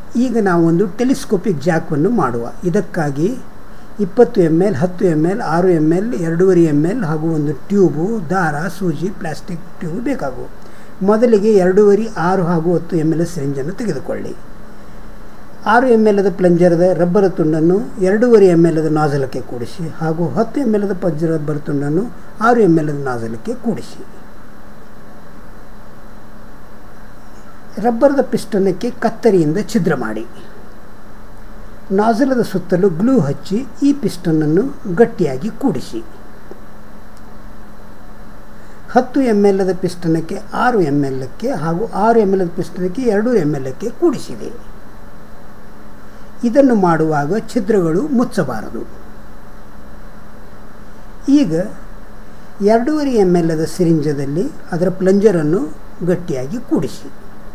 ಈಗ ನಾವು ಒಂದು ಟೆಲಿಸ್ಕೋಪಿಕ್ ಜಾಕನ್ನು ಮಾಡುವ. ಇದಕ್ಕಾಗಿ 20 ml 10 ml 6 ml 2.5 ml ಹಾಗೂ ಒಂದು ಟ್ಯೂಬು, ದಾರ, ಸೂಜಿ, ಪ್ಲಾಸ್ಟಿಕ್ ಟ್ಯೂಬ್ ಬೇಕಾಗುವ. ಮೊದಲಿಗೆ 2.5 6 ಹಾಗೂ 10 ml ಸಿರಿಂಜನ್ನು ತೆಗೆದುಕೊಳ್ಳಿ. 6 ml ಪ್ಲಂಜರದ ರಬ್ಬರ್ ತುಂಡನ್ನು 2.5 ml ನಾಜಲಕ್ಕೆ ಕೂಡಿಸಿ ಹಾಗೂ 10 ml ರಬ್ಬರ್ ತುಂಡನ್ನು 6 ml ನಾಜಲಕ್ಕೆ ಕೂಡಿಸಿ. ರಬ್ಬರದ ಪಿಸ್ಟನಕ್ಕೆ ಕತ್ತರಿಯಿಂದ ಛಿದ್ರ ಮಾಡಿ ನಾಜಲದ ಸುತ್ತಲೂ ಗ್ಲೂ ಹಚ್ಚಿ ಈ ಪಿಸ್ಟನನ್ನು ಗಟ್ಟಿಯಾಗಿ ಕೂಡಿಸಿ. 10 ml ಪಿಸ್ಟನಕ್ಕೆ 6 ml ಹಾಗೂ 6 ml ಪಿಸ್ಟನಕ್ಕೆ 2 ml ಕೂಡಿಸಿದೆ. ಇದನ್ನು ಮಾಡುವಾಗ ಛಿದ್ರಗಳು ಮುಚ್ಚಬಾರದು. ಈಗ 2.5 ml ಸಿರಿಂಜದಲ್ಲಿ ಅದರ ಪ್ಲಂಜರನ್ನು ಗಟ್ಟಿಯಾಗಿ ಕೂಡಿಸಿ.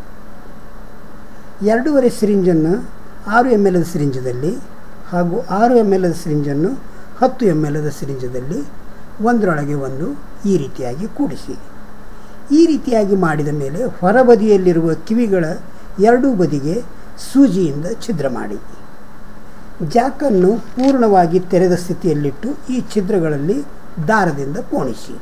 2.5 ಸಿರಿಂಜನ್ನು 6 ml ಸಿರಿಂಜದಲ್ಲಿ ಹಾಗೂ 6 ml ಸಿರಿಂಜನ್ನು 10 ml ಸಿರಿಂಜದಲ್ಲಿ ಒಂದರೊಳಗೆ ಒಂದು ಈ ರೀತಿಯಾಗಿ ಕೂಡಿಸಿ. ಈ ರೀತಿಯಾಗಿ ಮಾಡಿದ ಮೇಲೆ ಹೊರಬದಿಯಲ್ಲಿರುವ ಕಿವಿಗಳ ಎರಡೂ ಬದಿಗೆ ಸೂಜಿಯಿಂದ ಛಿದ್ರ ಮಾಡಿ. ಜಾಕನ್ನು ಪೂರ್ಣವಾಗಿ ತೆರೆದ ಸ್ಥಿತಿಯಲ್ಲಿಟ್ಟು ಈ ಛಿದ್ರಗಳಲ್ಲಿ ದಾರದಿಂದ ಪೋಣಿಸಿ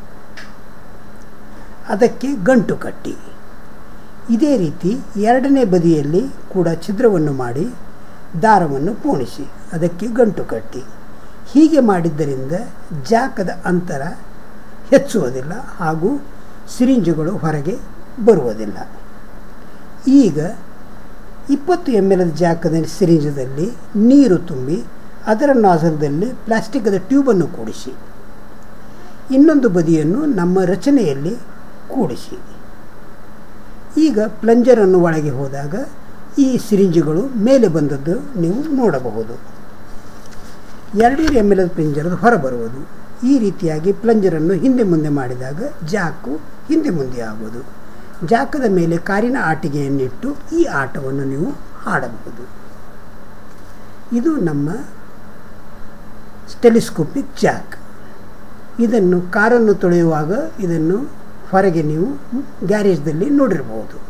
ಅದಕ್ಕೆ ಗಂಟು ಕಟ್ಟಿ. ಇದೇ ರೀತಿ ಎರಡನೇ ಬದಿಯಲ್ಲಿ ಕೂಡ ಛಿದ್ರವನ್ನು ಮಾಡಿ ದಾರವನ್ನು ಪೋಣಿಸಿ ಅದಕ್ಕೆ ಗಂಟು ಕಟ್ಟಿ. ಹೀಗೆ ಮಾಡಿದ್ದರಿಂದ ಜಾಕದ ಅಂತರ ಹೆಚ್ಚುವುದಿಲ್ಲ ಹಾಗೂ ಸಿರಿಂಜುಗಳು ಹೊರಗೆ ಬರುವುದಿಲ್ಲ. ಈಗ 20 ml ಜಾಕದ ಸಿರಿಂಜದಲ್ಲಿ ನೀರು ತುಂಬಿ ಅದರ ನಾಜಲ್ದಲ್ಲಿ ಪ್ಲಾಸ್ಟಿಕ್ದ ಟ್ಯೂಬನ್ನು ಕೂಡಿಸಿ ಇನ್ನೊಂದು ಬದಿಯನ್ನು ನಮ್ಮ ರಚನೆಯಲ್ಲಿ ಕೂಡಿಸಿ. ಈಗ ಪ್ಲಂಜರನ್ನು ಒಳಗೆ ಹೋದಾಗ ಈ ಸಿರಿಂಜುಗಳು ಮೇಲೆ ಬಂದದ್ದು ನೀವು ನೋಡಬಹುದು. 2.5 ml ಪ್ಲಂಜರ್ ಹೊರಬರುವುದು. ಈ ರೀತಿಯಾಗಿ ಪ್ಲಂಜರನ್ನು ಹಿಂದೆ ಮುಂದೆ ಮಾಡಿದಾಗ ಜಾಕು ಹಿಂದೆ ಮುಂದೆ ಆಗುವುದು. ಜಾಕದ ಮೇಲೆ ಕಾರಿನ ಆಟಿಕೆಯನ್ನಿಟ್ಟು ಈ ಆಟವನ್ನು ನೀವು ಆಡಬಹುದು. ಇದು ನಮ್ಮ ಟೆಲಿಸ್ಕೋಪಿಕ್ ಜಾಕ್. ಇದನ್ನು ಕಾರನ್ನು ತೊಳೆಯುವಾಗ ಇದನ್ನು ಹೊರಗೆ ನೀವು ಗ್ಯಾರೇಜ್ದಲ್ಲಿ ನೋಡಿರಬಹುದು.